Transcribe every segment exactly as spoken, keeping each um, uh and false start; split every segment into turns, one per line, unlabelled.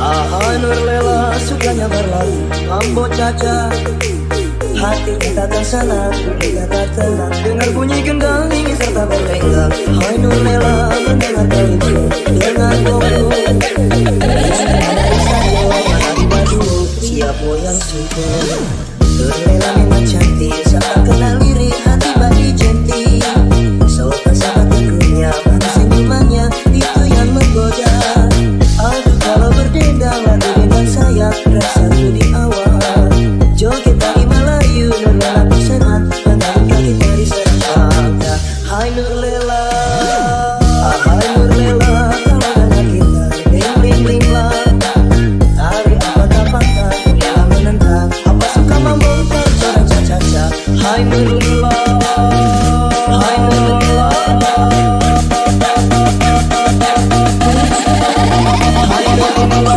Ah, Nurlela sukanya berlalu Ambo Caca, hati kita tersenang, kita tak tenang dengar bunyi gendang dingin serta berlenggang. Hai Nurlela mendengar terlucu dengan gomu dari saja mana dibadu siapa yang suka. Nurlela memang cantik saat kenal lirik hati badi jentik. Sopan sama teguhnya mana senyumannya itu yang menggoda. Aduh kalau berdendang lagu bintang sayap rasaku di awal. Joget dari Melayu Nurlela berserat mengalir kaki dari serapaknya. Hai Nurlela, ah, hai Nurlela kalau dengar kita bling bling bling lah. Tarik apa tapaknya Nurlela menentang apa suka membongkar seorang caca-caca. Hai Nurlela, hai Nurlela, hai Nurlela.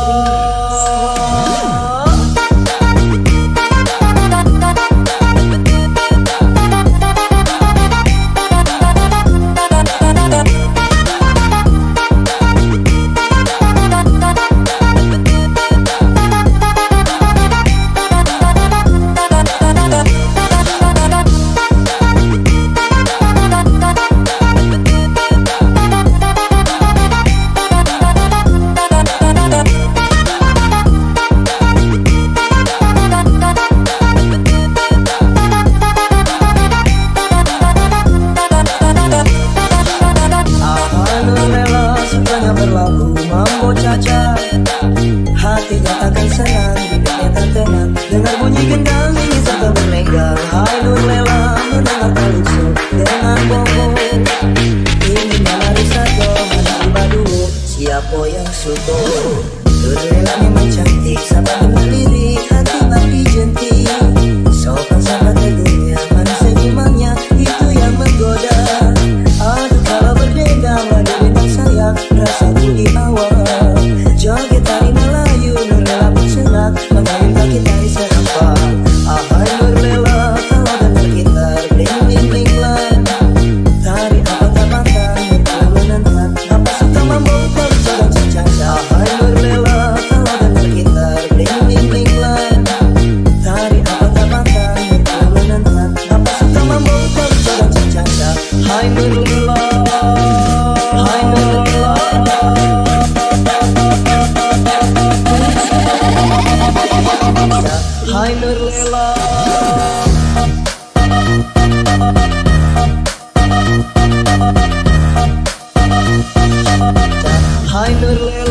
Mambo Caca, hati katakan senang, bibirnya tak tenang dengar bunyi gendang ini serta berlenggang. Hai Nurlela mendengar terlucu dengan bobo ingin menari saja mana dibadu siapa yang suka. Nurlela memang cantik sahabat dengan lirik hati badi jentik. Sopan sama teguhnya mana senyumannya itu yang menggoda. Aduh kalau berdendang lagu bintang sayap rasaku di awal. Joget dari Melayu Nurlela berserat mengalir kaki dari serapah. Ah, hai Nurlela kalau dengar gitar bling bling bling lah. Tarik apa tapatan Nurlela menentang apa suka membongkar seorang caca-caca. Ah, hai Nurlela kalau dengar gitar bling bling bling lah. Tarik apa tapatan Nurlela menentang apa suka membongkar seorang caca-caca. Hai Nurlela, hai Nurlela, hai Nurlela. Hai Nurlela.